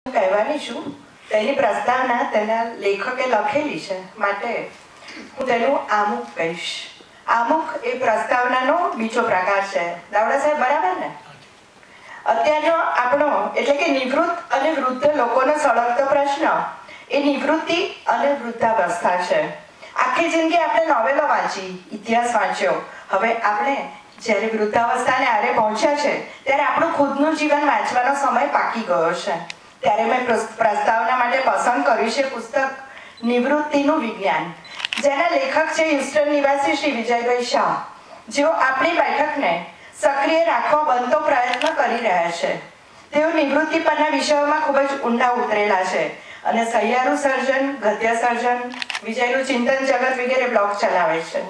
કહેવાની છું તેની પ્રસ્તાવના તેના લેખકે લખેલી છે, માટે હું તેનું આમુખ કહીશ. આમુખ એ પ્રસ્તાવનાનો બીજો પ્રકાર છે. દાવડા સાહેબ બરાબર ને? અત્યારનો આપણો એટલે કે નિવૃત્ત અને વૃદ્ધ લોકોનો સળગતો પ્રશ્ન એ નિવૃત્તિ અને વૃદ્ધાવસ્થા છે. આખી જિંદગી આપણે નોવેલો વાંચી, ઇતિહાસ વાંચ્યો. હવે આપણે જ્યારે વૃદ્ધાવસ્થાને આરે પહોંચ્યા છે ત્યારે આપણું ખુદનું જીવન વાંચવાનો સમય પાકી ગયો છે. ત્યારે મેં પ્રસ્તાવના માટે પસંદ કર્યું છે પુસ્તક નિવૃત્તિનું વિજ્ઞાન, જેના લેખક છે હ્યુસ્ટન નિવાસી શ્રી વિજયભાઈ શાહ, જેઓ આપણી બેઠકને સક્રિય રાખવા બનતો પ્રયત્ન કરી રહ્યા છે. તેઓ નિવૃત્તિ પરના વિષયોમાં ખૂબ જ ઊંડા ઉતરેલા છે અને સહિયારું સર્જન, ગદ્ય સર્જન, વિજયનું ચિંતન જગત વગેરે બ્લોગ ચલાવે છે.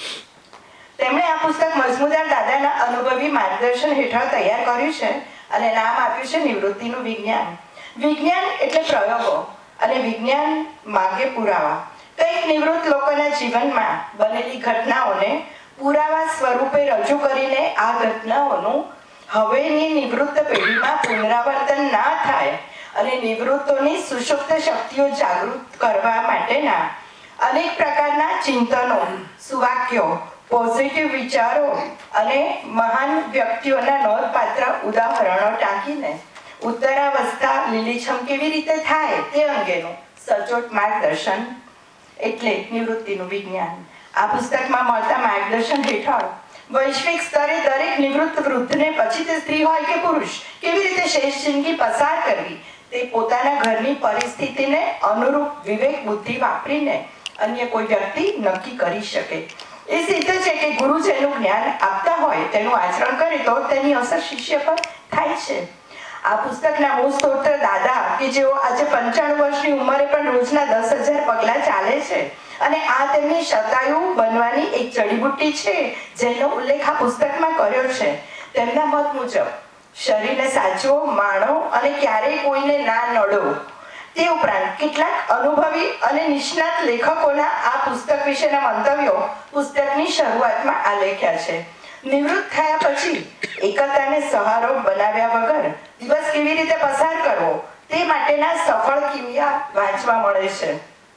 તેમણે આ પુસ્તક મજમુદાર દાદાના અનુભવી માર્ગદર્શન હેઠળ તૈયાર કર્યું છે અને નામ આપ્યું છે નિવૃત્તિનું વિજ્ઞાન. વિજ્ઞાન એટલે પ્રયોગો અને વિજ્ઞાન માગે પુરાવા. કંઈક નિવૃત્ત લોકોના જીવનમાં બનેલી ઘટનાઓને પુરાવા સ્વરૂપે રજૂ કરીને આ ઘટનાઓનું હવેની નિવૃત્ત પેઢીમાં પુનરાવર્તન ના થાય અને નિવૃત્તોની સુષુપ્ત શક્તિઓ જાગૃત કરવા માટેના અનેક પ્રકારના ચિંતનો, સુવાક્યો, પોઝિટિવ વિચારો અને મહાન વ્યક્તિઓના નોંધપાત્ર ઉદાહરણો ટાંકીને ઉત્તરાવસ્થા લીલીછમ કેવી રીતે થાય તે અંગેનું સચોટ માર્ગદર્શન એટલે નિવૃત્તિનું વિજ્ઞાન. આ પુસ્તકમાં મળતા માર્ગદર્શન હેઠળ વૈશ્વિક સ્તરે દરેક નિવૃત્ત વૃદ્ધને, પછી તે સ્ત્રી હોય કે પુરુષ, કેવી રીતે શેષ જિંદગી પસાર કરવી તે પોતાના ઘરની પરિસ્થિતિને અનુરૂપ વિવેક બુદ્ધિ વાપરીને અન્ય કોઈ વ્યક્તિ નક્કી કરી શકે. એ સિદ્ધ છે કે ગુરુ જેનું જ્ઞાન આપતા હોય તેનું આચરણ કરે તો તેની અસર શિષ્ય પર થાય છે. આ પુસ્તકના મૂળ સ્ત્રોત દાદા કે જેઓ આજે 95 વર્ષની ઉંમરે પણ રોજના 10,000 પગલા ચાલે છે અને આ તેમની શતાયુ બનવાની એક જડીબુટ્ટી છે જેનો ઉલ્લેખ આ પુસ્તકમાં કર્યો છે. તેમના મત મુજબ શરીરને સાચવો, માણો અને ક્યારેય કોઈને ના નડો. તે ઉપરાંત કેટલાક અનુભવી અને નિષ્ણાત લેખકોના આ પુસ્તક વિશેના મંતવ્યો પુસ્તકની શરૂઆતમાં આલેખ્યા છે. નિવૃત્ત થયા પછી એકતાને સહારો બનાવ્યા વગર દિવસ કેવી રીતે પસાર કરવો તે માટેના સફળ કિમિયા વાંચવા મળે છે.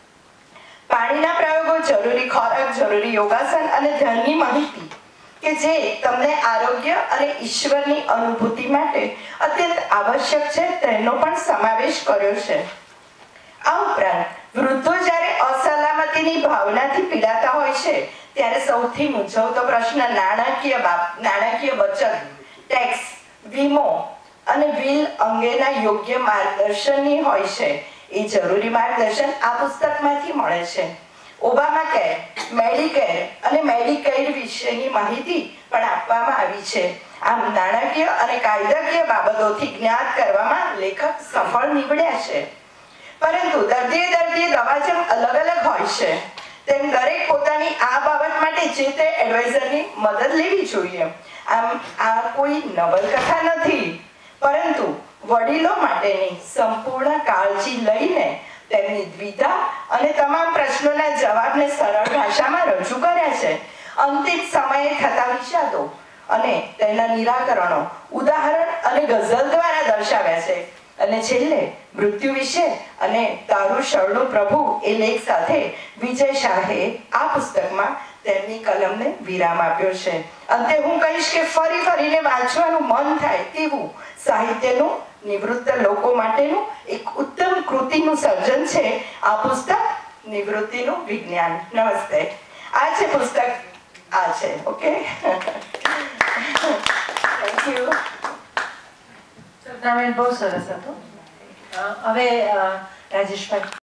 પાણીના પ્રયોગો, જરૂરી ખોરાક, જરૂરી યોગાસન અને ધ્યાનની માહિતી કે જે તમને આરોગ્ય અને ઈશ્વરની અનુભૂતિ માટે અત્યંત આવશ્યક છે તેનો પણ સમાવેશ કર્યો છે. આ ઉપરાંત વૃદ્ધો જ્યારે અસલામતીની ભાવનાથી પીડાતા હોય છે ત્યારે સૌથી મૂંઝવતો પ્રશ્ન નાણાકીય બચત, ટેક્સ, વીમો અને બિલ અંગેના યોગ્ય માર્ગદર્શનની હોય છે. એ જરૂરી માર્ગદર્શન આ પુસ્તકમાંથી મળે છે. ઓબામા કેર, મેડિકેર અને મેડિકેઇડ વિશેની માહિતી પણ આપવામાં આવી છે. આમ નાણાકીય અને કાયદાકીય બાબતોથી જ્ઞાત કરવામાં લેખક સફળ નીવડ્યા છે. પરંતુ દર્દીએ દવા જેમ અલગ અલગ હોય છે તેમ દરેક પોતાની આ બાબત માટે જે તે એડવાઇઝરની મદદ લેવી જોઈએ. આમ આ કોઈ નવલકથા નથી, પરંતુ વડીલો માટેની સંપૂર્ણ કાળજી લઈને તેમની દ્વિધા અને તમામ પ્રશ્નોના જવાબને સરળ ભાષામાં રજૂ કર્યા છે. અંતિમ સમયે થતા વિષાદો અને તેના નિરાકરણો ઉદાહરણ અને ગઝલ દ્વારા દર્શાવ્યા છે. અને છેલ્લે મૃત્યુ વિશે અને તારું શરણું પ્રભુ એ લેખ સાથે વિજય શાહે આ પુસ્તકમાં તેમની કલમને વિરામ આપ્યો છે. અંતે હું કહીશ કે ફરી ફરીને વાંચવાનું મન થાય તેવું સાહિત્યનું નિવૃત્ત લોકો માટેનું એક ઉત્તમ કૃતિનું સર્જન છે આ પુસ્તક નિવૃત્તિનું વિજ્ઞાન. નમસ્તે. આ છે પુસ્તક, આ છે. Okay, thank you. બહુ સરસ હતું. હવે રાજેશભાઈ.